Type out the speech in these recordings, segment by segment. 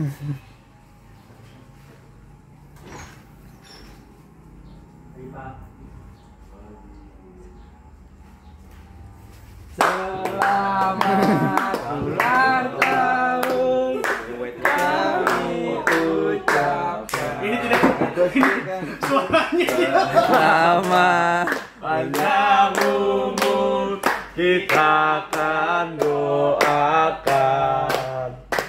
Selamat ulang tahun kami ucapkan. Ini tidak suaranya. Selamat panjang umur kita akan doakan.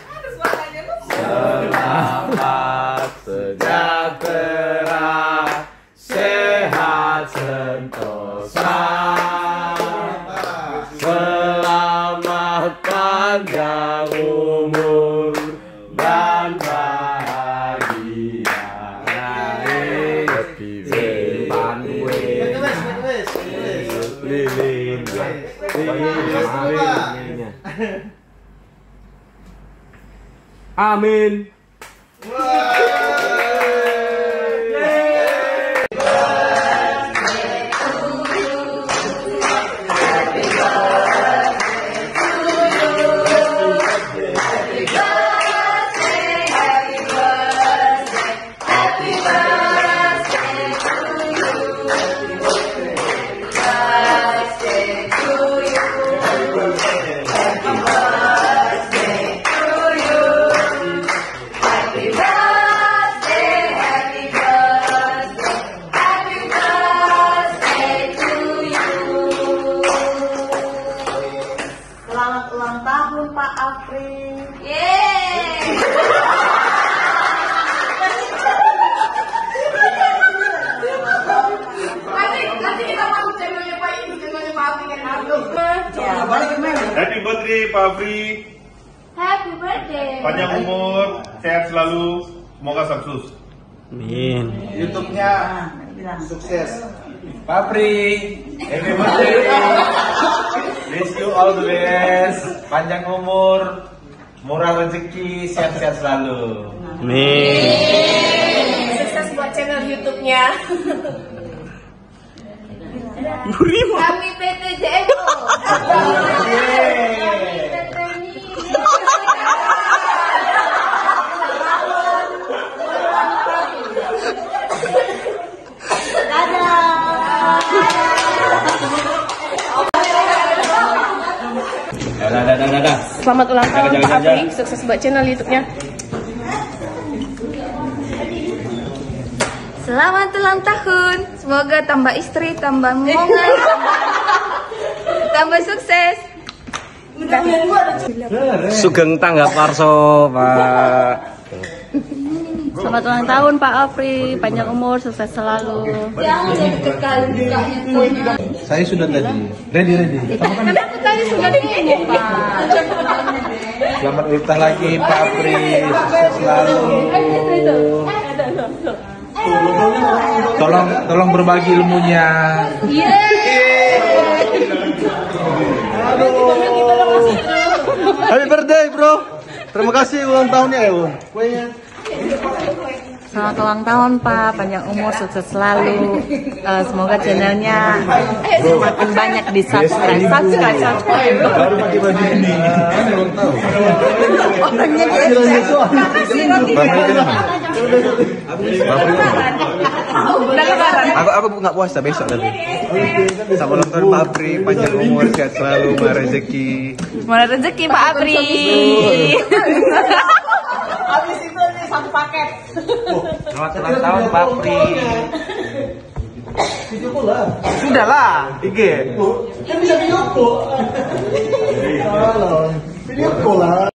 Selamat sejahtera, sehat sentosa. Selamat panjang umur dan bahagia. Happy birthday, lilin. Amin. Selamat ulang tahun Pak Afri. Yeay. Nanti kita masuk channelnya Pak ini, channelnya Pak Afri kan. Happy birthday Pak Afri. Happy birthday. Panjang umur, sehat selalu, semoga sukses. Amin. YouTube-nya sukses. Pak Pri, happy birthday. Wish you all the best. Panjang umur, murah rezeki, sehat-sehat selalu. Amin. Sukses buat channel YouTube-nya. Kami PT JMO. Dadah. Selamat ulang tahun Pak Afri, sukses buat channel YouTube-nya. Selamat ulang tahun. Semoga tambah istri, tambah momongan, tambah sukses. Sugeng tanggap Warso, Pak. Selamat ulang tahun Pak Afri, panjang umur, sukses selalu. Jangan jadi kekal juga. Saya sudah tadi. Ready. Tapi aku tadi sudah ngomong Pak. Selamat ulang lagi Pak Afri, sukses selalu. Tolong berbagi ilmunya. Happy birthday bro. Terima kasih ulang tahunnya ya Bun. Kuenya. Selamat ulang tahun Pak, panjang umur, sukses selalu. Semoga channelnya semakin banyak di subscribe. Baru pakai baju ini. Ulang tahun. Orangnya Aku nggak puasa besok tadi. Sama ulang tahun Pak Afri, panjang umur, sehat selalu, murah rezeki. Mana rezeki Pak Afri. Habis itu ini satu paket. Selamat ulang tahun Pak Pri. Video call lah. Sudah lah, IG. Kan bisa video call. Video call lah.